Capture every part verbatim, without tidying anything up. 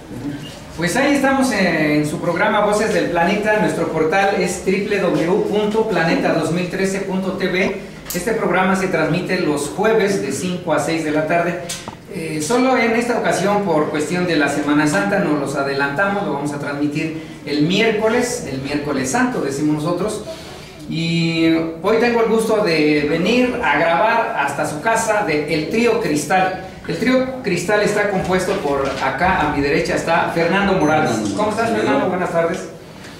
Pues ahí estamos en su programa Voces del Planeta. Nuestro portal es doble u doble u doble u punto planeta dos mil trece punto t v. Este programa se transmite los jueves de cinco a seis de la tarde. Eh, solo en esta ocasión, por cuestión de la Semana Santa, nos los adelantamos. Lo vamos a transmitir el miércoles, el miércoles santo, decimos nosotros. Y hoy tengo el gusto de venir a grabar hasta su casa de El Trío Cristal. El Trío Cristal está compuesto por, acá a mi derecha está Fernando Morales. ¿Cómo estás, Fernando? Buenas tardes.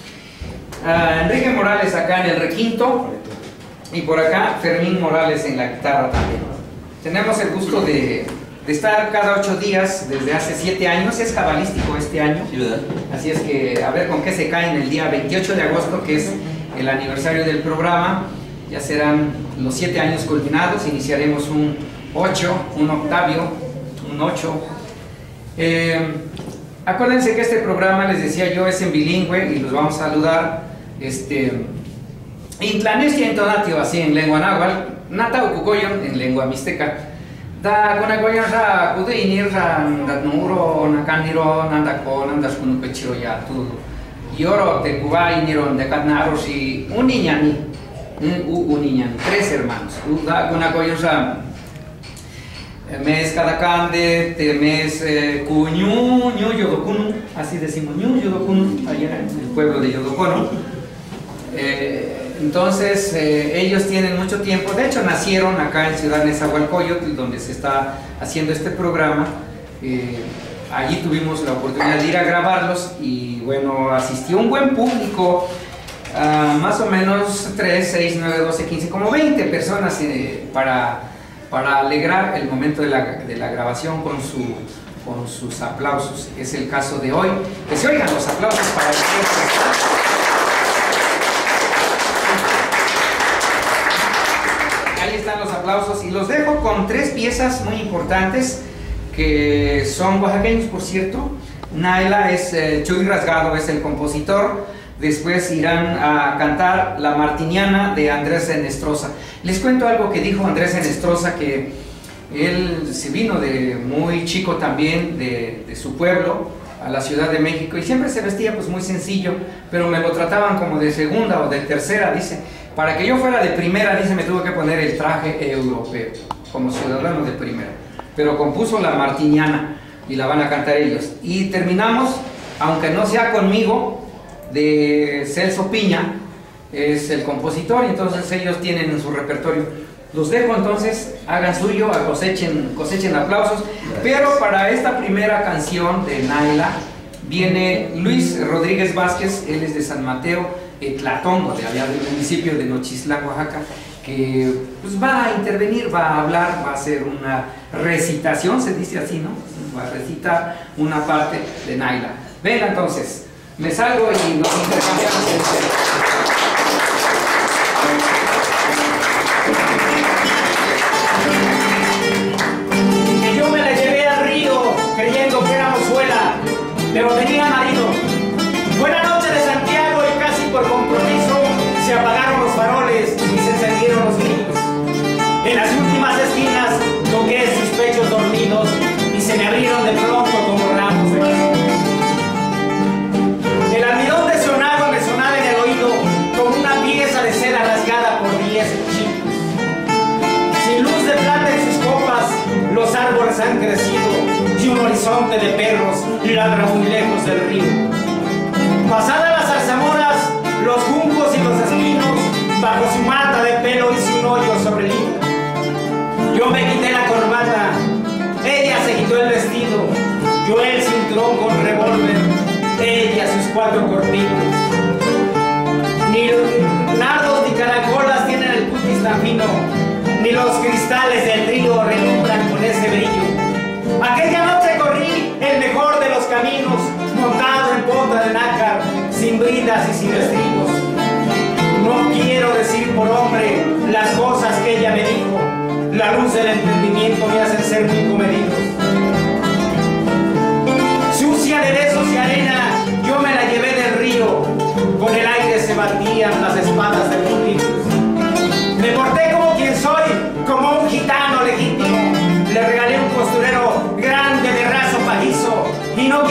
Uh, Enrique Morales acá en el requinto y por acá Fermín Morales en la guitarra también. Tenemos el gusto de, de estar cada ocho días desde hace siete años. Es cabalístico este año. Sí, ¿verdad? Así es que a ver con qué se cae en el día veintiocho de agosto, que es el aniversario del programa. Ya serán los siete años culminados. Iniciaremos un ocho, un octavio, un ocho. Eh, acuérdense que este programa, les decía yo, es en bilingüe y los vamos a saludar este, Intlanestia intonatio, así en lengua náhuatl, Nata Ucucoyon en lengua mixteca. Da conagoyan ra kudeinir ra ndatnuro nakaniro nandako nandaskunupechiro ya todo. Yoro te cubainiron de catnarosi un niñani, un niñani, tres hermanos. Da conagoyan ra mes Cadacande, temes Cuñú, Ñu Yodocunu, así decimos, Ñu Yodocunu, allá en el pueblo de Yodocono. Eh, entonces, eh, ellos tienen mucho tiempo, de hecho nacieron acá en Ciudad Nezahualcóyotl, donde se está haciendo este programa. Eh, allí tuvimos la oportunidad de ir a grabarlos y bueno, asistió un buen público, uh, más o menos tres, seis, nueve, doce, quince, como veinte personas eh, para... para alegrar el momento de la, de la grabación con, su, con sus aplausos. Es el caso de hoy. Que se oigan los aplausos para el Ahí están los aplausos y los dejo con tres piezas muy importantes que son oaxaqueños, por cierto. Naila es eh, Chuy Rasgado, es el compositor. Después irán a cantar La Martiniana de Andrés Enestrosa. Les cuento algo que dijo Andrés Enestrosa, que él se vino de muy chico también de, de su pueblo a la Ciudad de México y siempre se vestía pues muy sencillo, pero me lo trataban como de segunda o de tercera, dice. Para que yo fuera de primera, dice, me tuve que poner el traje europeo, como ciudadano de primera. Pero compuso La Martiniana y la van a cantar ellos. Y terminamos, aunque no sea conmigo, de Celso Piña, es el compositor, y entonces ellos tienen en su repertorio. Los dejo entonces, hagan suyo, cosechen, cosechen aplausos. Gracias. Pero para esta primera canción de Naila viene Luis Rodríguez Vázquez, él es de San Mateo, Tlatongo, de allá del municipio de Nochistlán, Oaxaca, que pues va a intervenir, va a hablar, va a hacer una recitación, se dice así, ¿no? Va a recitar una parte de Naila. Venga entonces. Me salgo y nos intercambiamos el que yo me la llevé al río creyendo que era mozuela, pero tenía marido. Buena noche de Santiago y casi por compromiso se apagaron los faroles y se encendieron los niños. En las últimas esquinas toqué sus pechos dormidos y se me abrieron de pronto como ramos de castillo. El almidón de su agua me sonaba en el oído como una pieza de seda rasgada por diez chicos. Sin luz de plata en sus copas, los árboles han crecido y un horizonte de perros ladra muy lejos del río. Pasadas las zarzamoras, los juncos y los espinos, bajo su mata de pelo hice un hoyo sobre el hilo. Yo me quité la corbata, ella se quitó el vestido, yo el cinturón con revólver, ella sus cuatro corpitos. Ni nardos ni caracolas tienen el cutis tan fino, ni los cristales del río relumbran con ese brillo. Aquella noche corrí el mejor de los caminos, montado en pota de nácar, sin bridas y sin estribos. No quiero decir por hombre las cosas que ella me dijo, la luz del entendimiento me hace ser muy comedido. Sucia de besos y arena, yo me la llevé del río, con el aire se batían las espadas de los ríos. Me porté como quien soy, como un gitano legítimo, le regalé un costado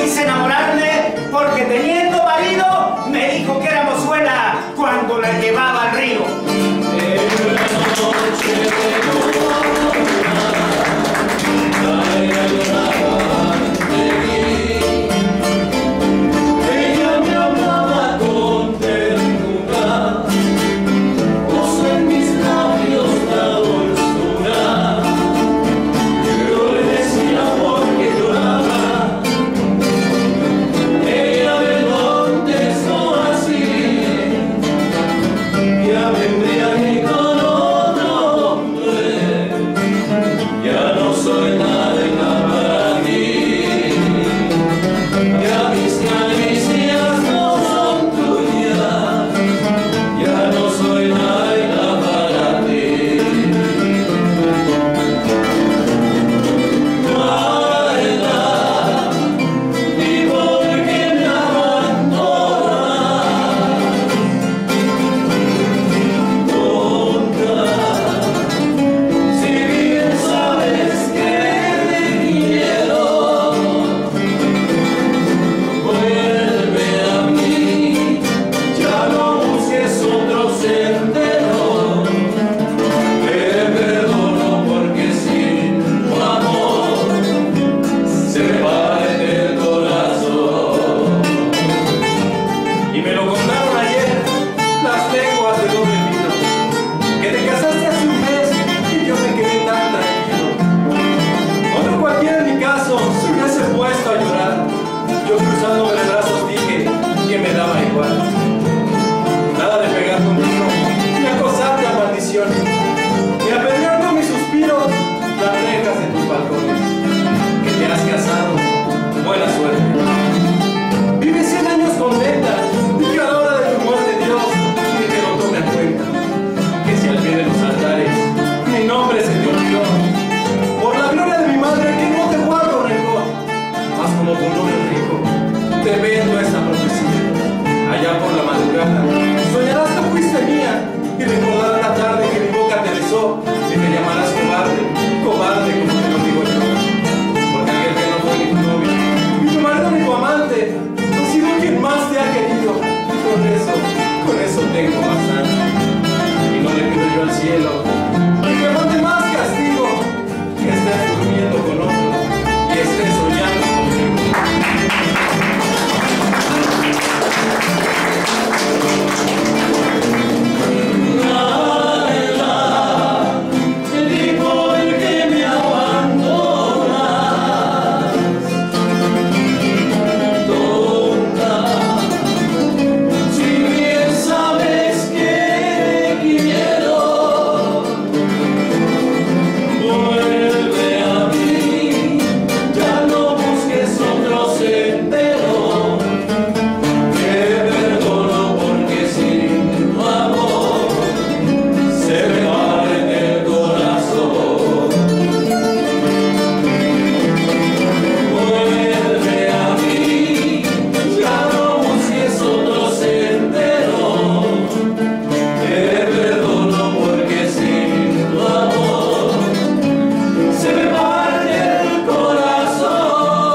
quise enamorarme porque teniendo marido me dijo que era mozuela cuando la llevaba al río. En una noche de luna, ella lloraba ante mí. Ella me hablaba con ternura, puso en mis labios la dulzura. Yo le decía porque lloraba. Ella me contestó así: ya me embriagué con otro hombre, ya no soy nada para ti, ya mis caricias no son tuyas, ya no soy nada para ti. Guarda, ¿y por qué me abandonas? Si bien sabes que te quiero, vuelve a mí, ya no busques otro sendero. Te perdono porque sin tu amor se me parte el corazón. Y me lo contaron ayer las lenguas de doble filo, que te casaste hace un mes y yo me quedé tan tranquilo. Otro cualquiera en mi caso se hubiese puesto a llorar. Yo cruzándome de brazos dije que me daba igual. Nada de pegar contigo, ni acosarte a maldiciones, ni apedrear con mis suspiros las rejas de tus balcones. Que te has casado, buena suerte. Vive cien años contenta, y que a la hora de tu muerte Dios ni te lo tome en cuenta. Que si al pie de los altares mi nombre se te olvidó, por la gloria de mi madre que no te guardo rencor, mas como tu nombre rico, te vendo esta profecía. Allá por la madrugada soñarás que fuiste mía y recordarás la tarde que mi boca te besó y me llamarás cobarde, cobarde como te lo digo yo. Porque aquel que no fue ni tu novio, ni tu marido ni tu amante, ha sido quien más te ha querido. Y con eso, con eso tengo bastante. Y no le pido yo al cielo que me mande más castigo, que estés durmiendo con otro y estés soñando conmigo. Nada, ni por qué me abandonas, tonta. Si bien sabes que te quiero, vuelve a mí, ya no busques otro sendero. Te perdono porque sin tu amor se me parte el corazón. Vuelve a mí, ya no busques otro sendero. Te perdono porque sin tu amor se me parte el corazón.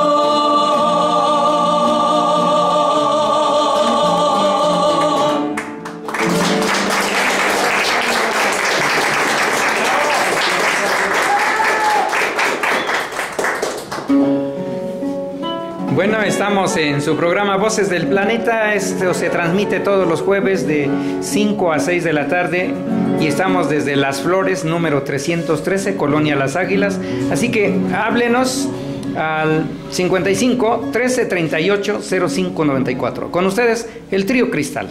Bueno, estamos en su programa Voces del Planeta. Esto se transmite todos los jueves de cinco a seis de la tarde y estamos desde Las Flores, número trescientos trece, Colonia Las Águilas. Así que háblenos al cincuenta y cinco, trece, treinta y ocho, cero cinco noventa y cuatro. Con ustedes, el Trío Cristal.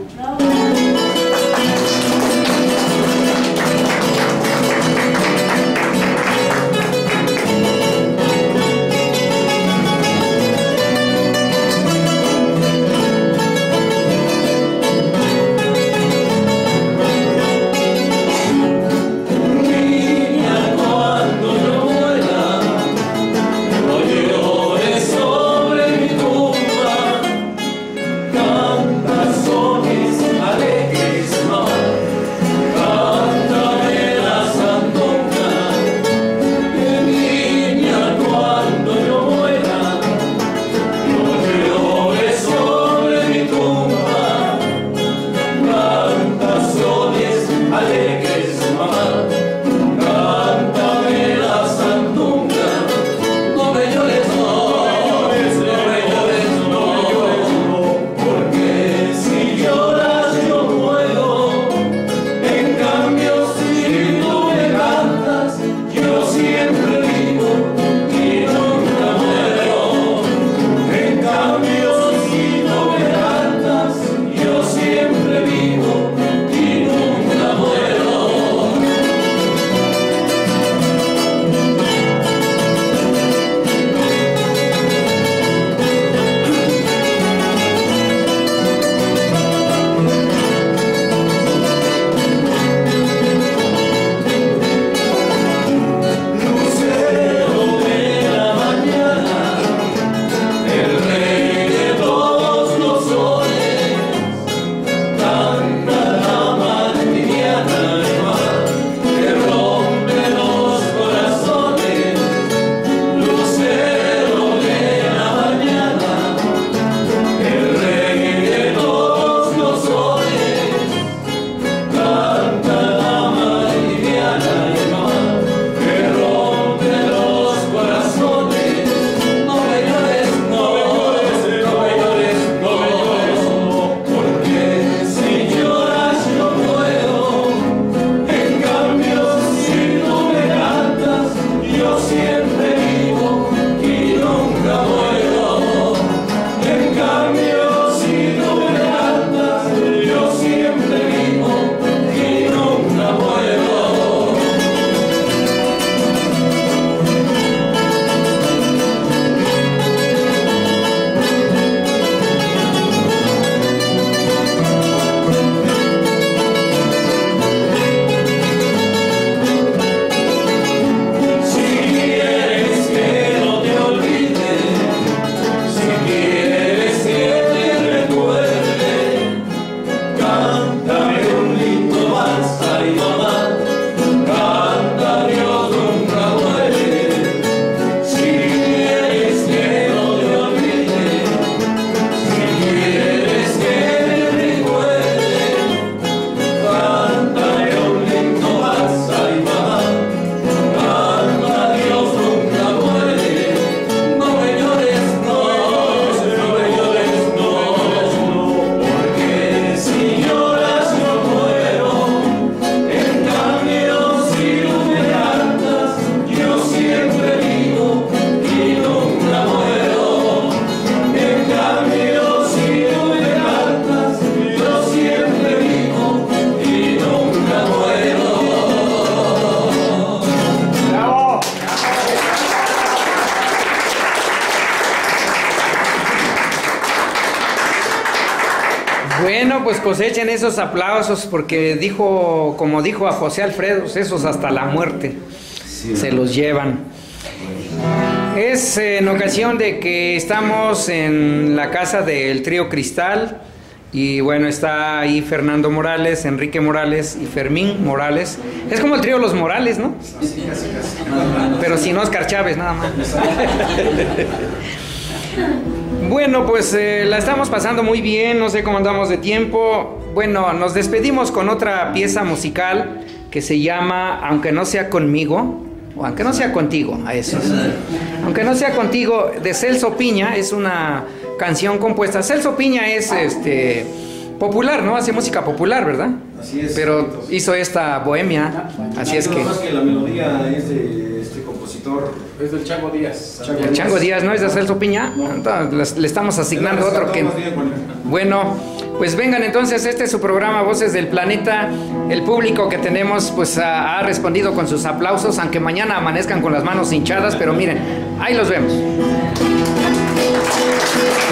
Niña, cuando yo muera, no llores sobre mi tumba, canta sobre Bueno, pues cosechen esos aplausos porque dijo, como dijo a José Alfredo, esos hasta la muerte sí, se los llevan. Es en ocasión de que estamos en la casa del trío Cristal y bueno, está ahí Fernando Morales, Enrique Morales y Fermín Morales. Es como el trío Los Morales, ¿no? Sí, casi, casi. Pero sin Oscar Chávez, nada más. Bueno, pues eh, la estamos pasando muy bien, no sé cómo andamos de tiempo. Bueno, nos despedimos con otra pieza musical que se llama Aunque no sea conmigo, o Aunque no sea contigo, a eso. Aunque no sea contigo, de Celso Piña, es una canción compuesta. Celso Piña es este popular, ¿no? Hace música popular, ¿verdad? Así es. Pero hizo esta bohemia, así es que... Más que la melodía es de este compositor, es del Chango Díaz. Chango el Chango Díaz, ¿no es de Celso Piña? No. Entonces, le estamos asignando otro que... Bueno, pues vengan entonces, este es su programa Voces del Planeta. El público que tenemos pues ha, ha respondido con sus aplausos, aunque mañana amanezcan con las manos hinchadas, pero miren, ahí los vemos.